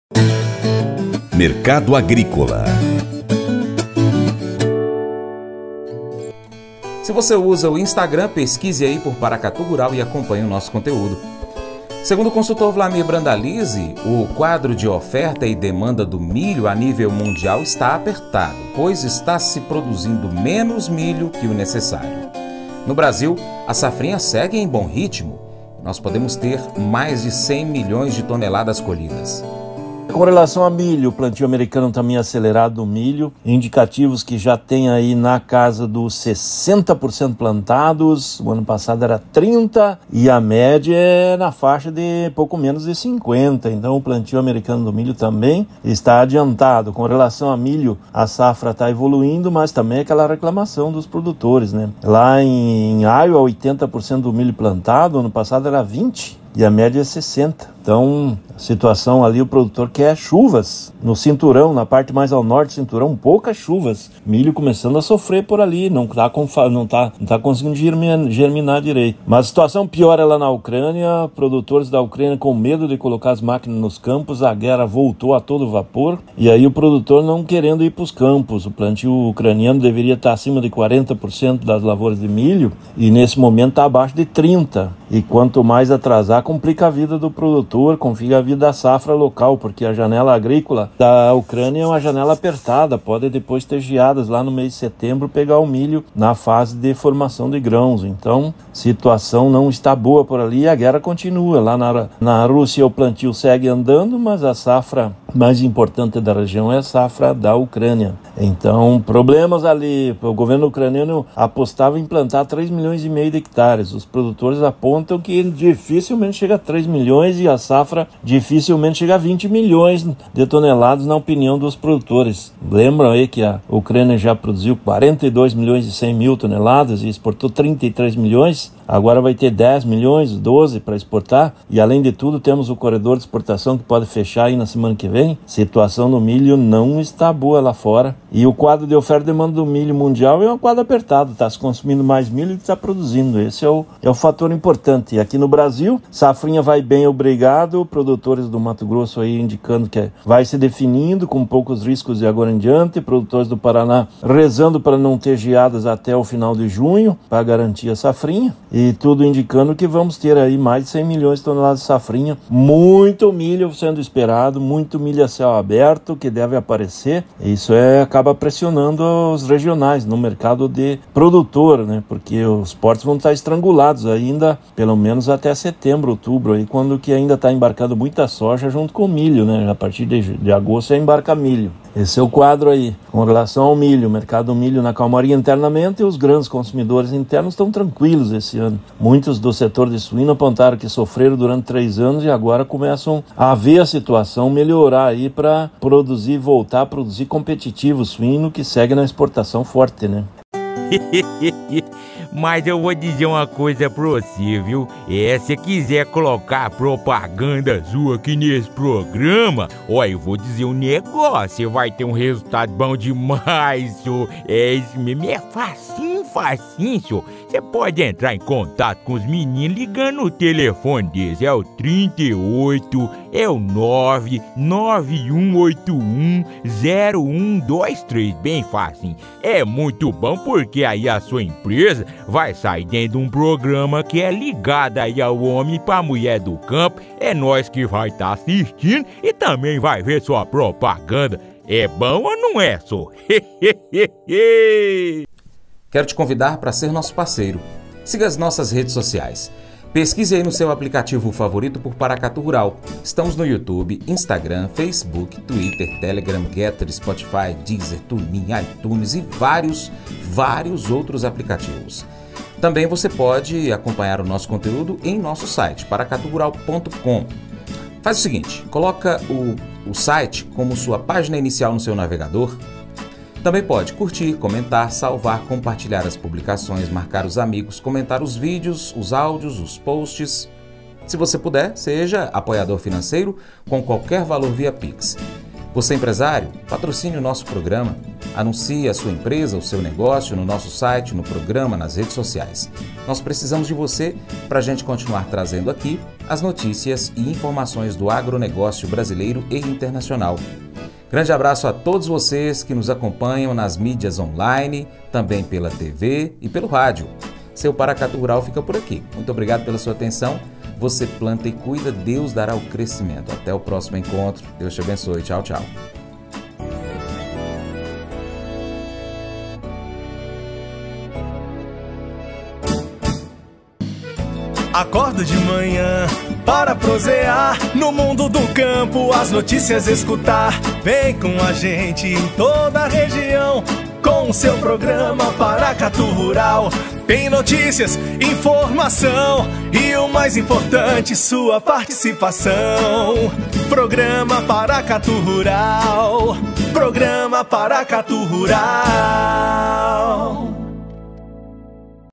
Mercado Agrícola. Se você usa o Instagram, pesquise aí por Paracatu Rural e acompanhe o nosso conteúdo. Segundo o consultor Vlamir Brandalize, o quadro de oferta e demanda do milho a nível mundial está apertado, pois está se produzindo menos milho que o necessário. No Brasil, a safrinha segue em bom ritmo. Nós podemos ter mais de 100 milhões de toneladas colhidas. Com relação a milho, o plantio americano também acelerado do milho, indicativos que já tem aí na casa dos 60% plantados, o ano passado era 30% e a média é na faixa de pouco menos de 50%, então o plantio americano do milho também está adiantado. Com relação a milho, a safra está evoluindo, mas também aquela reclamação dos produtores, né? Lá em Iowa, 80% do milho plantado, ano passado era 20%. E a média é 60%. Então, a situação ali, o produtor quer chuvas no cinturão, na parte mais ao norte do cinturão, poucas chuvas. Milho começando a sofrer por ali, não tá conseguindo germinar direito. Mas a situação piora lá na Ucrânia, produtores da Ucrânia com medo de colocar as máquinas nos campos, a guerra voltou a todo vapor, e aí o produtor não querendo ir para os campos. O plantio ucraniano deveria estar acima de 40% das lavouras de milho, e nesse momento está abaixo de 30%. E quanto mais atrasar, complica a vida do produtor, complica a vida da safra local, porque a janela agrícola da Ucrânia é uma janela apertada, pode depois ter geadas lá no mês de setembro, pegar o milho na fase de formação de grãos. Então, situação não está boa por ali e a guerra continua. Lá na Rússia o plantio segue andando, mas a safra mais importante da região é a safra da Ucrânia. Então, problemas ali. O governo ucraniano apostava em plantar 3,5 milhões de hectares. Os produtores apontam que dificilmente chega a 3 milhões e a safra dificilmente chega a 20 milhões de toneladas, na opinião dos produtores. Lembram aí que a Ucrânia já produziu 42 milhões e 100 mil toneladas e exportou 33 milhões. Agora vai ter 10 milhões, 12 para exportar. E além de tudo, temos o corredor de exportação que pode fechar aí na semana que vem. Situação no milho não está boa lá fora. E o quadro de oferta e demanda do milho mundial é um quadro apertado. Está se consumindo mais milho do que está produzindo. Esse é o fator importante. E aqui no Brasil, safrinha vai bem, obrigado. Produtores do Mato Grosso aí indicando que vai se definindo com poucos riscos de agora em diante. Produtores do Paraná rezando para não ter geadas até o final de junho, para garantir a safrinha. E tudo indicando que vamos ter aí mais de 100 milhões de toneladas de safrinha. Muito milho sendo esperado, muito milho a céu aberto que deve aparecer. Isso acaba pressionando os regionais no mercado de produtor, né? Porque os portos vão estar estrangulados ainda, pelo menos até setembro, outubro, aí, quando que ainda está embarcando muita soja junto com milho, né? A partir de agosto embarca milho. Esse é o quadro aí. Com relação ao milho, o mercado do milho na calmaria internamente, e os grandes consumidores internos estão tranquilos esse ano. Muitos do setor de suíno apontaram que sofreram durante 3 anos e agora começam a ver a situação melhorar aí para produzir, voltar a produzir competitivo suíno, que segue na exportação forte, né? Mas eu vou dizer uma coisa pra você, viu? Se quiser colocar propaganda sua aqui nesse programa, eu vou dizer um negócio, você vai ter um resultado bom demais, senhor. Isso mesmo, é facinho, senhor. Você pode entrar em contato com os meninos ligando o telefone deles, é o 38, é o 991810123, bem fácil. É muito bom porque aí a sua empresa vai sair dentro de um programa que é ligado aí ao homem pra mulher do campo. É nós que vai estar assistindo e também vai ver sua propaganda. É bom ou não é, só? Quero te convidar para ser nosso parceiro. Siga as nossas redes sociais. Pesquise aí no seu aplicativo favorito por Paracatu Rural. Estamos no YouTube, Instagram, Facebook, Twitter, Telegram, Getter, Spotify, Deezer, TuneIn, iTunes e vários outros aplicativos. Também você pode acompanhar o nosso conteúdo em nosso site, paracaturural.com. Faz o seguinte, coloca o site como sua página inicial no seu navegador. Também pode curtir, comentar, salvar, compartilhar as publicações, marcar os amigos, comentar os vídeos, os áudios, os posts. Se você puder, seja apoiador financeiro com qualquer valor via Pix. Você empresário, patrocine o nosso programa. Anuncie a sua empresa, o seu negócio no nosso site, no programa, nas redes sociais. Nós precisamos de você para a gente continuar trazendo aqui as notícias e informações do agronegócio brasileiro e internacional. Grande abraço a todos vocês que nos acompanham nas mídias online, também pela TV e pelo rádio. Seu Paracatu Rural fica por aqui. Muito obrigado pela sua atenção. Você planta e cuida, Deus dará o crescimento. Até o próximo encontro. Deus te abençoe. Tchau, tchau. Acordo de manhã para prosear no mundo do campo, as notícias escutar. Vem com a gente em toda a região com o seu programa Paracatu Rural. Tem notícias, informação e o mais importante, sua participação. Programa Paracatu Rural. Programa Paracatu Rural.